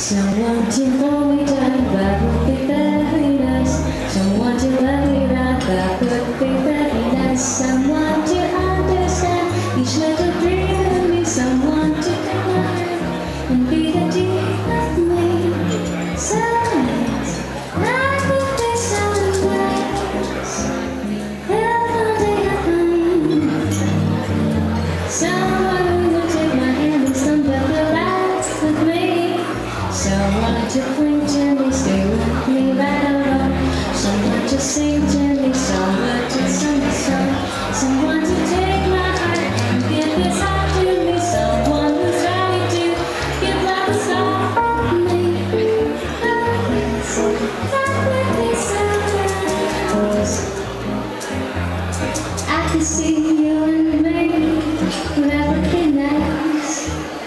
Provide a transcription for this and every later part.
Someone to hold me down, that would be very nice. Someone to let me ride, that would be very nice. Someone to understand each little dream of me. Someone to take my hand and be the deep of me. Silence, life would be so nice if only I find someone who would take my hand and stand by the light with me. Someone to cling to me, stay with me right along. Someone to sing to me, someone to sing the song. Someone to take my heart and give his heart to me. Someone who's ready to give love a song for me. That would be so nice. I could see you and me, that would be nice.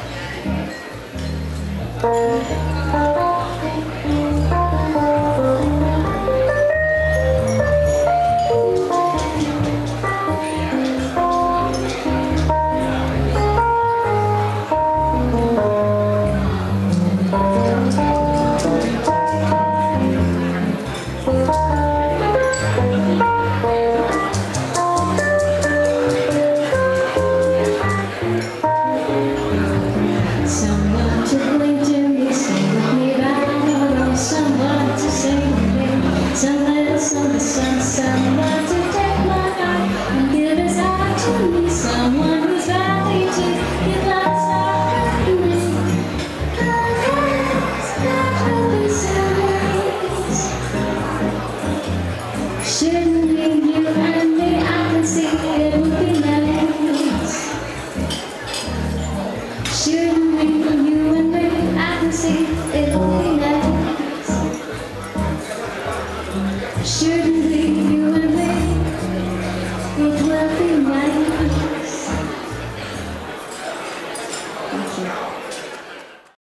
Someone to cling to me, stay with me right along. Someone to sing with me, some little song the sun. Someone to take my heart and give his heart to me. Someone who's ready to give love a song for me. That would be so nice. Shouldn't be you and me, I can see it would be nice. Shouldn't be you and me, I can see it would be nice. Shouldn't be you